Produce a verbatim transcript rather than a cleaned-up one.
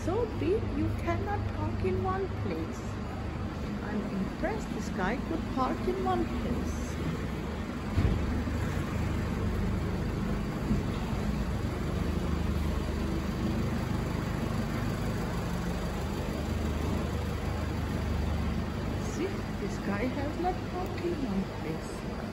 so big you cannot park in one place. I'm impressed this guy could park in one place. See, this guy has not parked in one place.